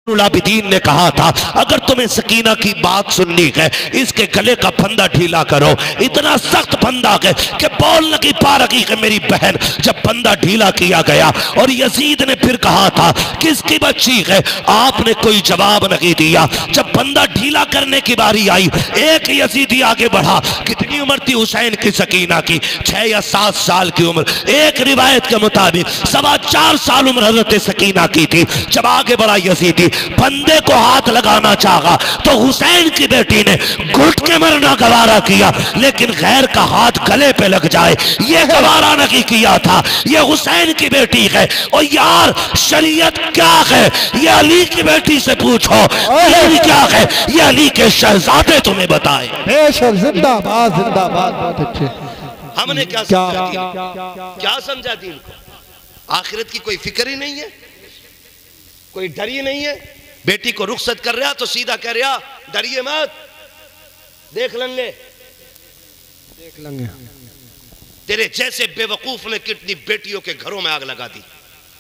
आबिदीन ने कहा था अगर तुम्हें सकीना की बात सुननी है इसके गले का फंदा ढीला करो। इतना सख्त फंदा है कि बोल नहीं पा रही है मेरी बहन। जब फंदा ढीला किया गया और यजीद ने फिर कहा था किसकी बच्ची है, आपने कोई जवाब नहीं दिया। जब फंदा ढीला करने की बारी आई एक यजीदी आगे बढ़ा। कितनी उम्र थी हुसैन की सकीना की? 6 या 7 साल की उम्र। एक रिवायत के मुताबिक 4.25 साल उम्र हजरत सकीना की थी। जब आगे बढ़ा यजीदी बंदे को हाथ लगाना चाहा तो हुसैन की बेटी ने घुट के मरना गवारा किया, लेकिन गैर का हाथ गले पे लग जाए ये गवारा नहीं किया था। ये हुसैन की बेटी है। और यार शरीयत क्या है ये अली की बेटी से पूछो, क्या है ये अली के शहजादे तुम्हें बताए। जिंदाबाद जिंदाबाद। बहुत अच्छे। हमने क्या समझा दीन को? आखिरत की कोई फिक्र ही नहीं है, कोई डर ही नहीं है। बेटी को रुखसत कर रहा तो सीधा कह रहा डरिए मत, देख लेंगे देख लेंगे। तेरे जैसे बेवकूफ ने कितनी बेटियों के घरों में आग लगा दी।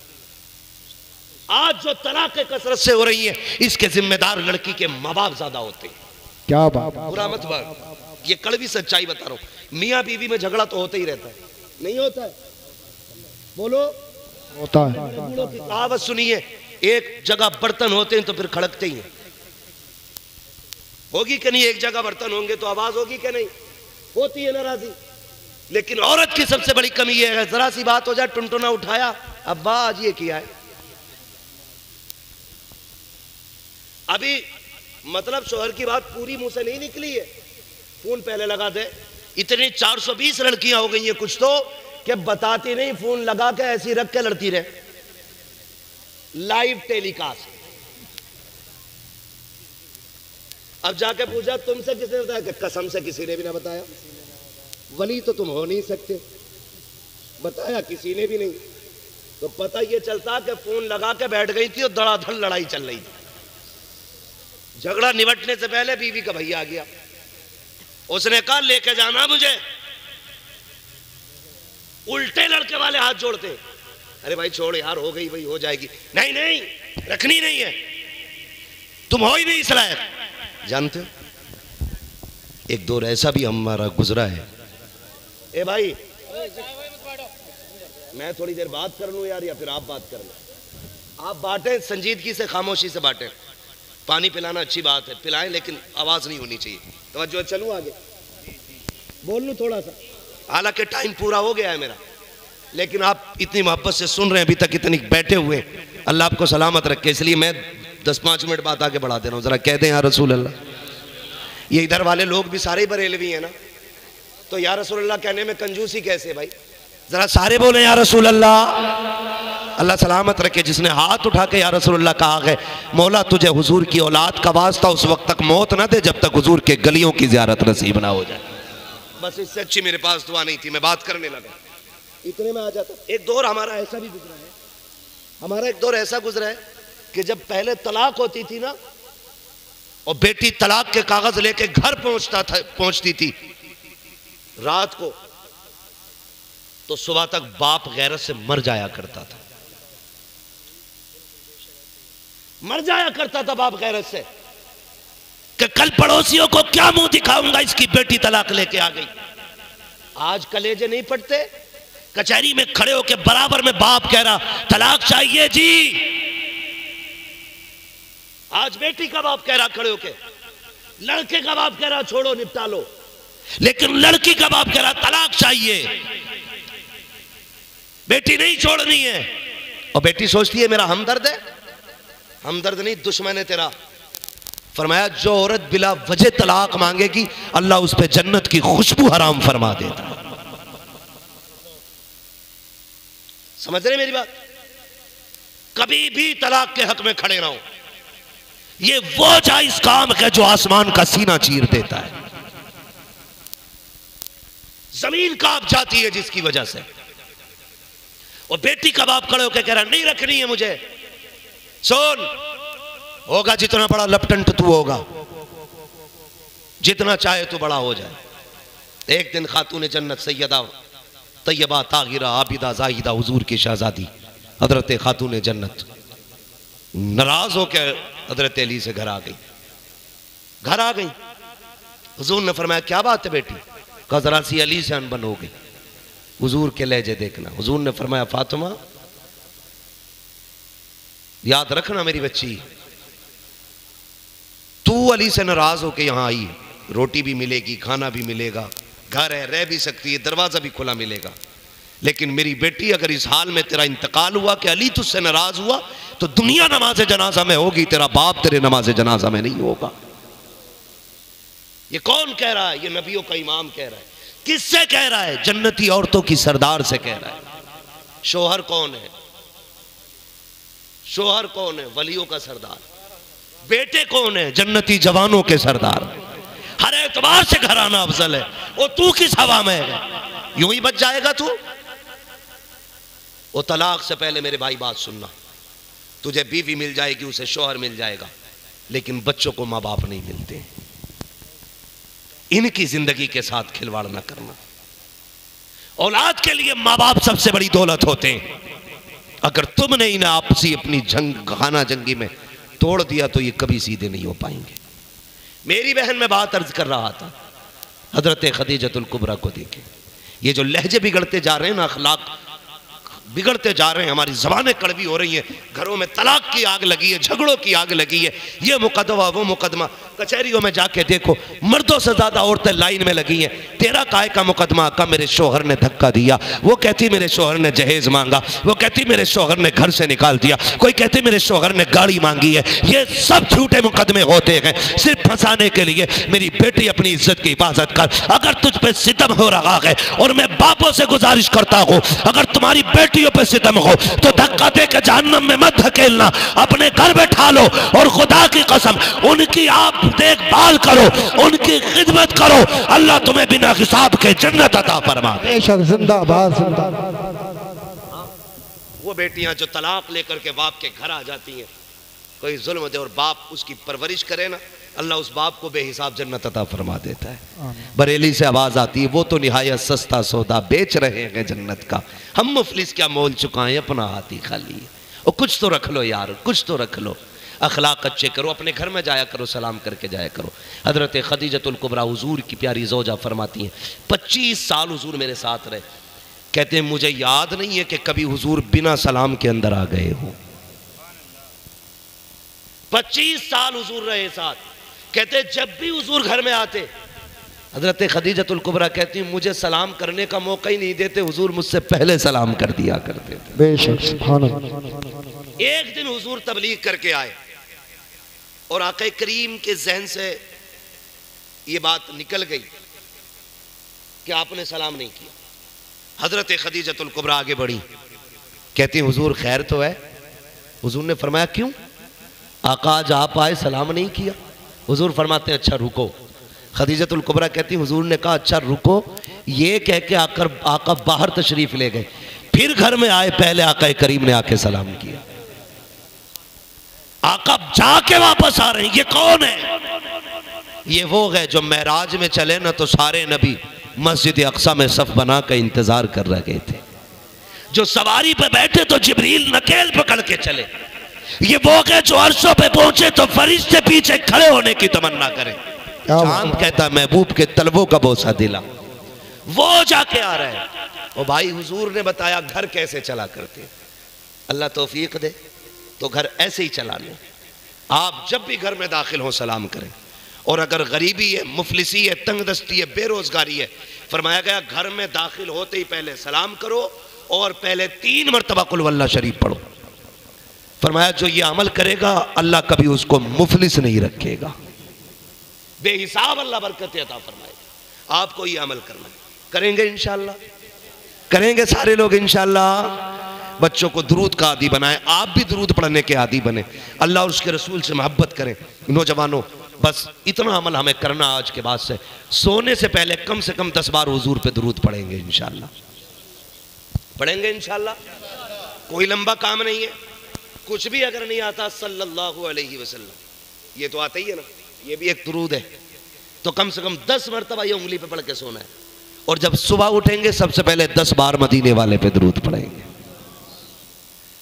आज जो तलाक कसरत से हो रही है इसके जिम्मेदार लड़की के माँ बाप ज्यादा होते हैं। क्या बात, बुरा मत बात, ये कड़वी सच्चाई बता रहा हूं। मियाँ बीवी में झगड़ा तो होता ही रहता है, नहीं होता है? बोलो होता है। बूढ़ों की कहावत सुनिए, एक जगह बर्तन होते हैं तो फिर खड़कते ही हैं। होगी कि नहीं? एक जगह बर्तन होंगे तो आवाज होगी कि नहीं? होती है नाराजी। लेकिन औरत की सबसे बड़ी कमी यह है जरा सी बात हो जाए टुनटुना उठाया, अब्बा आज ये किया है। अभी मतलब शोहर की बात पूरी मुंह से नहीं निकली है, फोन पहले लगा दे। इतनी 420 लड़कियां हो गई हैं कुछ तो कि बताती नहीं, फोन लगा के ऐसी रख के लड़ती रहे। Live telecast. अब जाके पूछा तुमसे किसने बताया? कि कसम से किसी ने भी ना बताया। वली तो तुम हो नहीं सकते, बताया किसी ने भी नहीं। तो पता ये चलता कि फोन लगा के बैठ गई थी और धड़ाधड़ लड़ाई चल रही थी। झगड़ा निपटने से पहले बीवी का भैया आ गया, उसने कहा लेके जाना मुझे। उल्टे लड़के वाले हाथ जोड़ते, अरे भाई छोड़ यार, हो गई भाई, हो जाएगी। नहीं नहीं रखनी नहीं है, तुम हो ही नहीं इस लायक। जानते हो एक दौर ऐसा भी हमारा गुजरा है। ए भाई मैं थोड़ी देर बात कर लूं यार, या फिर आप बात कर लो। आप बांटें संजीदगी से, खामोशी से बांटें। पानी पिलाना अच्छी बात है, पिलाएं, लेकिन आवाज नहीं होनी चाहिए। तवज्जो, चलूं आगे, बोल लूं थोड़ा सा। हालांकि टाइम पूरा हो गया है मेरा, लेकिन आप इतनी मोहब्बत से सुन रहे हैं, अभी तक इतनी बैठे हुए। अल्लाह आपको सलामत रखे, इसलिए मैं 10-5 मिनट बाद आगे बढ़ा दे रहा हूँ। जरा कह दें या रसूल अल्लाह। ये इधर वाले लोग भी सारे बरेलवी हैं ना, तो या रसूल अल्लाह कहने में कंजूसी कैसे भाई? जरा सारे बोले या रसूल अल्लाह। अल्लाह सलामत रखे। जिसने हाथ उठा के या रसूल अल्लाह कहा है, मौला तुझे हुजूर की औलाद का वास्ता उस वक्त तक मौत ना दे जब तक हुजूर के गलियों की ज़ियारत नसीब ना हो जाए। बस इससे अच्छी मेरे पास दुआ नहीं थी, मैं बात करने लगा, इतने में आ जाता। एक दौर हमारा ऐसा भी गुजरा है, हमारा एक दौर ऐसा गुजरा है कि जब पहले तलाक होती थी ना, और बेटी तलाक के कागज लेके घर पहुंचती थी रात को, तो सुबह तक बाप गैरत से मर जाया करता था। मर जाया करता था बाप गैरत से कि कल पड़ोसियों को क्या मुंह दिखाऊंगा, इसकी बेटी तलाक लेके आ गई। आज कलेजे नहीं फटते? कचहरी में खड़े होके बराबर में बाप कह रहा तलाक चाहिए जी। आज बेटी का बाप कह रहा खड़े होके, लड़के का बाप कह रहा छोड़ो निपटा लो, लेकिन लड़की का बाप कह रहा तलाक चाहिए, बेटी नहीं छोड़नी है। और बेटी सोचती है मेरा हमदर्द है। हमदर्द नहीं, दुश्मन है तेरा। फरमाया जो औरत बिला वजह तलाक मांगेगी अल्लाह उस पे जन्नत की खुशबू हराम फरमा देता। समझ रहे मेरी बात? कभी भी तलाक के हक में खड़े रहो। ये वो जायज काम है जो आसमान का सीना चीर देता है, जमीन कांप जाती है जिसकी वजह से। और बेटी का बाप खड़े होकर कह रहा नहीं रखनी है मुझे। सुन, होगा जितना बड़ा लपटंट तू होगा, जितना चाहे तू बड़ा हो जाए। एक दिन खातून जन्नत सैयदा तैयबा ताहिरा आबिदा जाहिदा हुजूर की शहजादी हजरत खातून जन्नत नाराज होकर हजरत अली से घर आ गई। हुजूर ने फरमाया क्या बात है बेटी? कहा जरा सी अली से अनबन हो गई। हुजूर के लहजे देखना। हुजूर ने फरमाया फातिमा याद रखना मेरी बच्ची, तू अली से नाराज होके यहां आई, रोटी भी मिलेगी, खाना भी मिलेगा, घर है, रह भी सकती है, दरवाजा भी खुला मिलेगा, लेकिन मेरी बेटी अगर इस हाल में तेरा इंतकाल हुआ कि अली तुझसे नाराज हुआ तो दुनिया नमाज जनाजा में होगी, तेरा बाप तेरे नमाज जनाजा में नहीं होगा। ये कौन कह रहा है? ये नबियों का इमाम कह रहा है। किससे कह रहा है? जन्नती औरतों की सरदार से कह रहा है। शोहर कौन है? शोहर कौन है? वलियों का सरदार। बेटे कौन है? जन्नती जवानों के सरदार। हर एतबार से घर आना अफजल है। और तू किस हवा में है? यूं ही बच जाएगा तू? वो तलाक से पहले मेरे भाई बात सुनना, तुझे बीवी मिल जाएगी, उसे शोहर मिल जाएगा, लेकिन बच्चों को माँ बाप नहीं मिलते। इनकी जिंदगी के साथ खिलवाड़ ना करना। औलाद के लिए माँ बाप सबसे बड़ी दौलत होते हैं। अगर तुमने इन्हें आपसी अपनी खाना जंगी में तोड़ दिया तो ये कभी सीधे नहीं हो पाएंगे। मेरी बहन में बात अर्ज कर रहा था, हजरत खदीजतुल कुबरा को देखे, ये जो लहजे बिगड़ते जा रहे हैं ना, अखलाक बिगड़ते जा रहे हैं, हमारी ज़बानें कड़वी हो रही हैं, घरों में तलाक की आग लगी है, झगड़ों की आग लगी है, ये मुकदमा वो मुकदमा। कचहरियों में जाके देखो, मर्दों से ज़्यादा औरतें लाइन में लगी हैं। तेरा काय का मुकदमा? का मेरे शोहर ने धक्का दिया, वो कहती मेरे शोहर ने जहेज मांगा, वो कहती मेरे शोहर ने घर से निकाल दिया, कोई कहती मेरे शोहर ने गाड़ी मांगी है। ये सब झूठे मुकदमे होते हैं सिर्फ फंसाने के लिए। मेरी बेटी अपनी इज्जत की हिफाजत कर। अगर तुझ पे सितम हो रहा है, और मैं बापों से गुजारिश करता हूँ, अगर तुम्हारी बेटियों पे सितम हो तो धक्का दे के जहन्नम में मत धकेलना, अपने घर बैठा लो और खुदा की कसम उनकी आप देखभाल करो, उनकी खिदमत करो, अल्लाह तुम्हें बिना हिसाब के जन्नत अता फरमा दे। बेशक जिंदाबाद जिंदाबाद। वो बेटियां जो तलाक लेकर के बाप के घर आ जाती हैं, कोई जुल्म दे और बाप उसकी परवरिश करे ना, अल्लाह उस बाप को बेहिसाब जन्नत अता फरमा देता है। बरेली से आवाज आती है, वो तो निहायत सस्ता सौदा बेच रहे हैं जन्नत का, हम मुफलिस क्या मोल चुकाएं, अपना हाथ ही खाली है। और कुछ तो रख लो यार, कुछ तो रख लो, अखलाक अच्छे करो, अपने घर में जाया करो, सलाम करके जाया करो। हजरत खदीजतुल कुबरा हुजूर की प्यारी ज़ौजा फरमाती हैं, 25 साल हुजूर मेरे साथ रहे। कहते हैं मुझे याद नहीं है कि कभी हुजूर बिना सलाम के अंदर आ गए हो। 25 साल हुजूर रहे साथ। कहते जब भी हुजूर घर में आते, हजरत खदीजतुल कुबरा कहती मुझे सलाम करने का मौका ही नहीं देते, हुजूर मुझसे पहले सलाम कर दिया करते थे। बेशक सुभान अल्लाह। एक दिन हुजूर तबलीग करके आए और आक़ा करीम के जहन से ये बात निकल गई कि आपने सलाम नहीं किया। हजरत खदीजतुल कुबरा आगे बढ़ी, कहती हुजूर खैर तो है? हुजूर ने फरमाया क्यों? आका आज आप आए सलाम नहीं किया। हुजूर फरमाते हैं अच्छा रुको। खदीजतुल कुबरा कहती हुजूर ने कहा अच्छा रुको, ये कह के आकर आका बाहर तशरीफ ले गए, फिर घर में आए, पहले आका करीम ने आके सलाम किया। आका जाके वापस आ रहे हैं, ये कौन है? ये वो है जो महराज में चले ना तो सारे नबी मस्जिद अक्सा में सफ बना कर इंतजार कर रहे थे, जो सवारी पे बैठे तो जिब्रील नकेल पकड़ के चले। ये वो है जो अर्शों पे पहुंचे तो फरिश्ते पीछे खड़े होने की तमन्ना करें। चांद कहता महबूब के तलबों का बोसा दिला, वो जाके आ रहे हैं। और भाई हुजूर ने बताया घर कैसे चला करते, अल्लाह तौफीक दे तो घर ऐसे ही चला लें। आप जब भी घर में दाखिल हो सलाम करें, और अगर गरीबी है, मुफलिसी है, तंगदस्ती है, बेरोजगारी है, फरमाया गया घर में दाखिल होते ही पहले सलाम करो और पहले 3 मरतबा कुल वल्लाह शरीफ पढ़ो। फरमाया जो ये अमल करेगा अल्लाह कभी उसको मुफलिस नहीं रखेगा, बेहिसाब अल्लाह बरकत अता फरमाएगा। आपको ये अमल करना, करेंगे इंशाअल्लाह, करेंगे सारे लोग इंशाअल्लाह। बच्चों को दुरूद का आदी बनाएं, आप भी दुरूद पढ़ने के आदी बने, अल्लाह और उसके रसूल से मोहब्बत करें। नौजवानों बस इतना अमल हमें करना आज के बाद से, सोने से पहले कम से कम 10 बार हुजूर पे दुरूद पढ़ेंगे इंशाअल्लाह, पढ़ेंगे इंशाअल्लाह। कोई लंबा काम नहीं है, कुछ भी अगर नहीं आता सल्लल्लाहु अलैहि वसल्लम, ये तो आता ही है ना, ये भी एक दुरूद है, तो कम से कम 10 मरतबा ये उंगली पे पढ़ के सोना है। और जब सुबह उठेंगे सबसे पहले 10 बार मदीने वाले पे दुरूद पढ़ेंगे।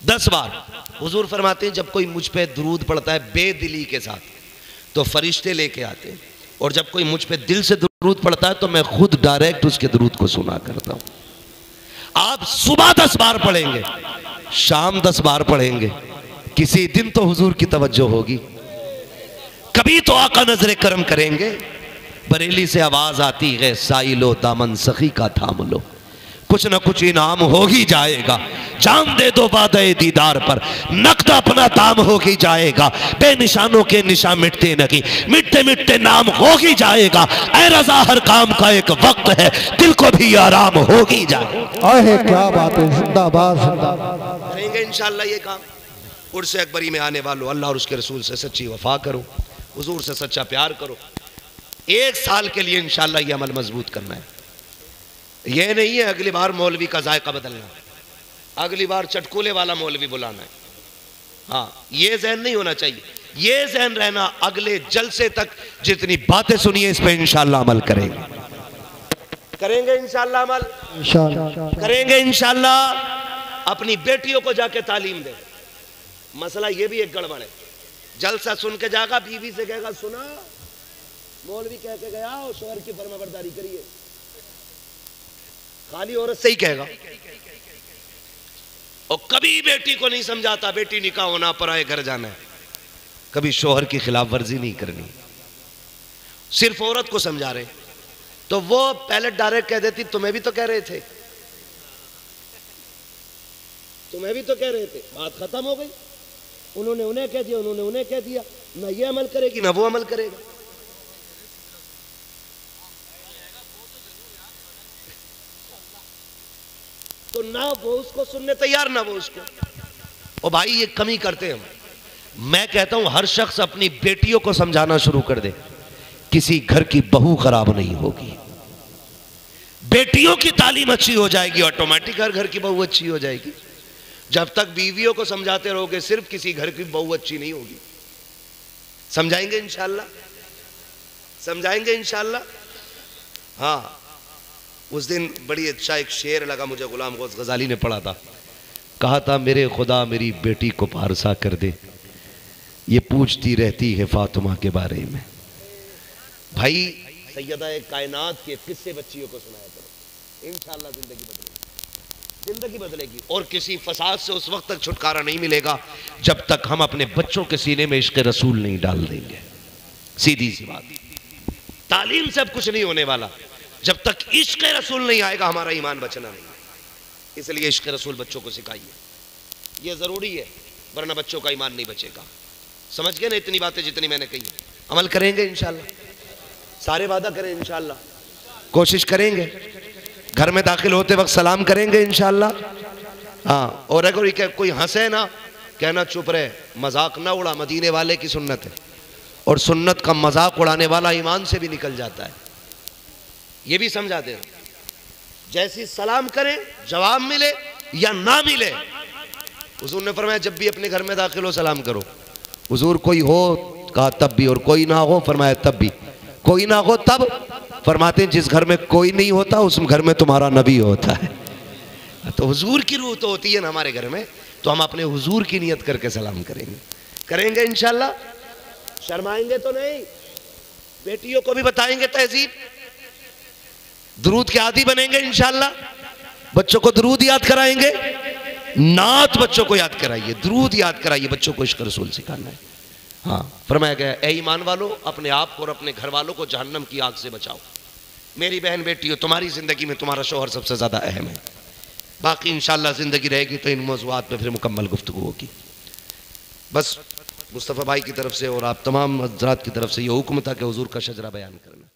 10 बार। हुजूर फरमाते हैं जब कोई मुझ पे दुरूद पढ़ता है बेदिली के साथ तो फरिश्ते लेके आते हैं, और जब कोई मुझ पे दिल से दुरूद पढ़ता है तो मैं खुद डायरेक्ट उसके दुरूद को सुना करता हूं। आप सुबह 10 बार पढ़ेंगे, शाम 10 बार पढ़ेंगे, किसी दिन तो हुजूर की तवज्जो होगी, कभी तो आका नजरे करम करेंगे। बरेली से आवाज आती है साइलो दामन सखी का थाम लो, कुछ ना कुछ इनाम हो ही जाएगा। जान दे दो वादे दीदार पर, नकद अपना दाम हो ही जाएगा। बेनिशानों के निशान मिटते नहीं, मिटते मिटते नाम हो ही जाएगा। ऐ रज़ा हर काम का एक वक्त है, दिल को भी आराम हो ही जाएगा। अहे क्या बात है, जिंदाबाद जिंदाबाद। करेंगे इंशाअल्लाह ये काम। उर्स अकबरी में आने वालों, अल्लाह और उसके रसूल से सच्ची वफा करो, हुजूर से सच्चा प्यार करो। 1 साल के लिए इंशाअल्लाह ये अमल मजबूत करना है। ये नहीं है अगली बार मौलवी का जायका बदलना, अगली बार चटकुले वाला मौलवी बुलाना है। हाँ, ये जहन नहीं होना चाहिए। ये जहन रहना अगले जलसे तक जितनी बातें सुनिए इस पे इंशाअल्लाह अमल करेंगे। करेंगे इंशाअल्लाह अमल, इंशाअल्लाह करेंगे इंशाअल्लाह। अपनी बेटियों को जाके तालीम दे। मसला ये भी एक गड़बड़ है, जलसा सुन के जाएगा, बीवी से कहेगा सुना मौलवी कह के गया और शोहर की फरमाबरदारी करिए, खाली औरत से ही कहेगा। और कभी बेटी को नहीं समझाता बेटी निकाह होना, पराए घर जाना है, कभी शोहर की खिलाफ वर्जी नहीं करनी, सिर्फ औरत को समझा रहे। तो वो पहले डायरेक्ट कह देती तुम्हें भी तो कह रहे थे, तुम्हें भी तो कह रहे थे, बात खत्म हो गई। उन्होंने उन्हें कह दिया, उन्होंने उन्हें कह दिया, ना ये अमल करेगी ना वो अमल करेगा। तो ना वो उसको सुनने तैयार ना वो उसको। और भाई ये कमी करते हैं हम। मैं कहता हूं हर शख्स अपनी बेटियों को समझाना शुरू कर दे, किसी घर की बहू खराब नहीं होगी। बेटियों की तालीम अच्छी हो जाएगी, ऑटोमेटिक हर घर की बहू अच्छी हो जाएगी। जब तक बीवियों को समझाते रहोगे सिर्फ, किसी घर की बहू अच्छी नहीं होगी। समझाएंगे इंशाअल्लाह, समझाएंगे इंशाअल्लाह। हाँ, उस दिन बड़ी अच्छा एक शेर लगा मुझे, गुलाम गौस गजाली ने पढ़ा था। कहा था मेरे खुदा मेरी बेटी को पारसा कर दे, ये पूछती रहती है फातिमा के बारे में। भाई सैयदा कायनात के किस्से बच्चियों को सुनाया करो, इंशाअल्लाह जिंदगी बदलेगी, जिंदगी बदलेगी। और किसी फसाद से उस वक्त तक छुटकारा नहीं मिलेगा जब तक हम अपने बच्चों के सीने में इश्क रसूल नहीं डाल देंगे। सीधी सी बात, तालीम से अब कुछ नहीं होने वाला। जब तक इश्क रसूल नहीं आएगा हमारा ईमान बचना नहीं। इसलिए इश्क रसूल बच्चों को सिखाइए, ये जरूरी है, वरना बच्चों का ईमान नहीं बचेगा। समझ गए ना इतनी बातें जितनी मैंने कही? अमल करेंगे इंशाअल्लाह, सारे वादा करें इंशाअल्लाह, कोशिश करेंगे। घर में दाखिल होते वक्त सलाम करेंगे इंशाअल्लाह। हाँ, और अगर कोई हंसे ना, कहना चुप रहे, मजाक ना उड़ा, मदीने वाले की सुन्नत है। और सुन्नत का मजाक उड़ाने वाला ईमान से भी निकल जाता है, ये भी समझा देना। जैसी सलाम करें, जवाब मिले या ना मिले, हुजूर ने फरमाया जब भी अपने घर में दाखिल हो सलाम करो। हुजूर कोई हो कहा तब भी, और कोई ना हो फरमाया तब भी। कोई ना हो तब फरमाते हैं जिस घर में कोई नहीं होता उस घर में तुम्हारा नबी होता है। तो हुजूर की रूह तो होती है ना हमारे घर में, तो हम अपने हुजूर की नियत करके सलाम करेंगे। करेंगे इंशाअल्लाह, शर्माएंगे तो नहीं। बेटियों को भी बताएंगे तहजीब, दुरूद के आदी बनेंगे इंशाअल्लाह। बच्चों को दुरूद याद कराएंगे, नात बच्चों को याद कराइए, दुरूद याद कराइए, बच्चों को इश्क रसूल सिखाना है। हाँ, फरमाया गया ए ईमान वालों, अपने आप को और अपने घर वालों को जहन्नम की आग से बचाओ। मेरी बहन बेटियों, तुम्हारी जिंदगी में तुम्हारा शौहर सबसे ज्यादा अहम है। बाकी इंशाअल्लाह जिंदगी रहेगी तो इन मौज़ूआत पे फिर मुकम्मल गुफ्तगू होगी। बस मुस्तफ़ा भाई की तरफ से और आप तमाम हज़रात की तरफ से ये हुक्म था कि हुजूर का शजरा बयान करना।